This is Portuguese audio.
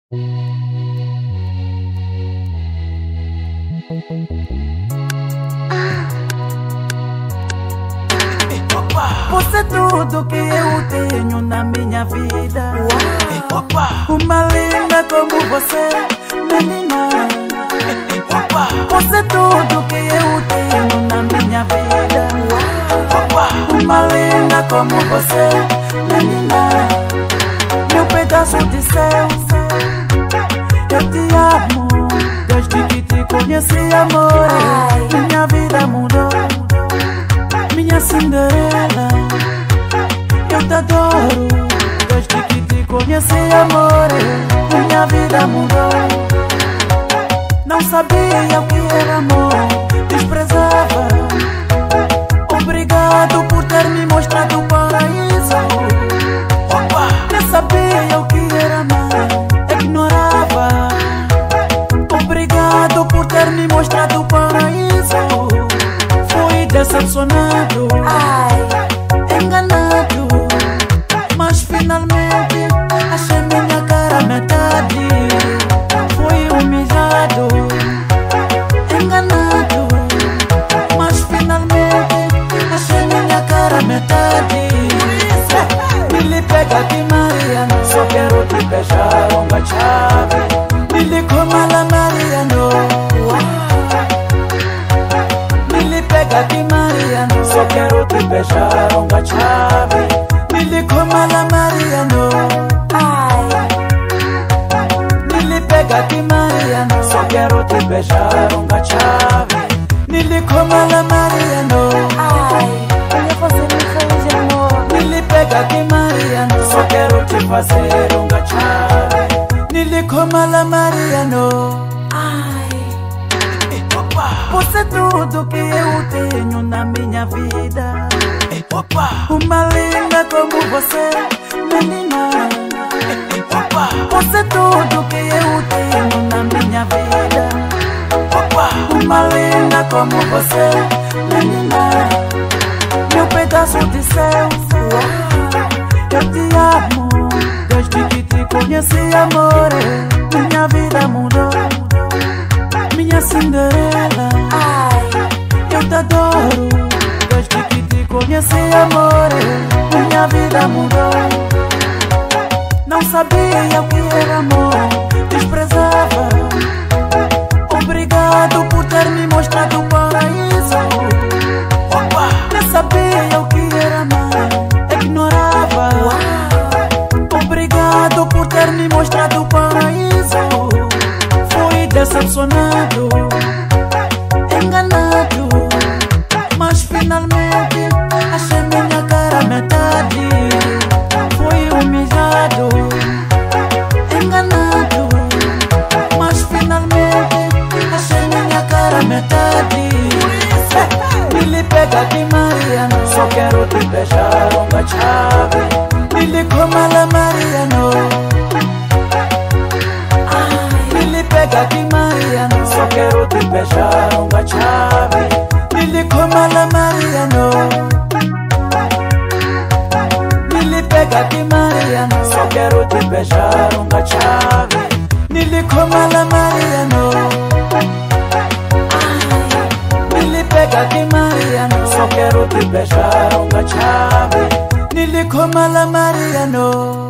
Você é tudo que eu tenho na minha vida. Uma linda como você, menina. Você é tudo que eu tenho na minha vida. Uma linda como você, menina. Meu pedaço de céu, eu te amo. Desde que te conheci, amor, minha vida mudou. Minha Cinderela, eu te adoro. Desde que te conheci, amor, minha vida mudou. Não sabia o que era amor, desprezava. Obrigado por ter me mostrado o paraíso. Nem sabia o que era amar, ignorava. Obrigado por ter me mostrado o paraíso. Fui decepcionado, enganado, mas finalmente achei minha cara metade. Fui humilhado, enganado, mas finalmente achei minha cara metade. Me lhe pega aqui, Maria, só quero te beijar uma chave. Me lhe coma lá, Maria, me lhe pega aqui, Maria, só quero te beijar uma chave. Me lhe coma lá, Maria, me lhe pega aqui, Maria, só quero te beijar uma chave. Me lhe coma lá, Maria, me lhe pega aqui, Maria, só quero te fazer uma chave. Me lhe coma lá, Maria, Você é tudo que eu tenho na minha vida. Uma linda como você, menina. Você é tudo que eu tenho na minha vida. Uma linda como você, menina. Meu pedaço de céu, eu te amo. Desde que te conheci, amor, minha vida mudou. Minha Cinderela, eu te adoro. Desde que te conheci, amor, minha vida mudou. Não sabia o que era amor, desprezava. Obrigado por ter me mostrado o paraíso. Nem sabia o que era amar, ignorava. Obrigado por ter me mostrado o paraíso. Fui decepcionado, enganado, mas finalmente achei minha cara metade. Fui humilhado, enganado, mas finalmente achei minha cara metade. Me lhe pega aqui, Maria, só quero te beijar uma chave. Me lhe coma lá, Maria, me lhe pega aqui, Maria, só quero te beijar uma chave. Me lhe coma lá, Maria, me lhe pega aqui, Maria, só quero te beijar uma chave. Me lhe coma lá, Maria, me lhe pega aqui, Maria, só quero te beijar uma chave. Me lhe coma lá, Maria,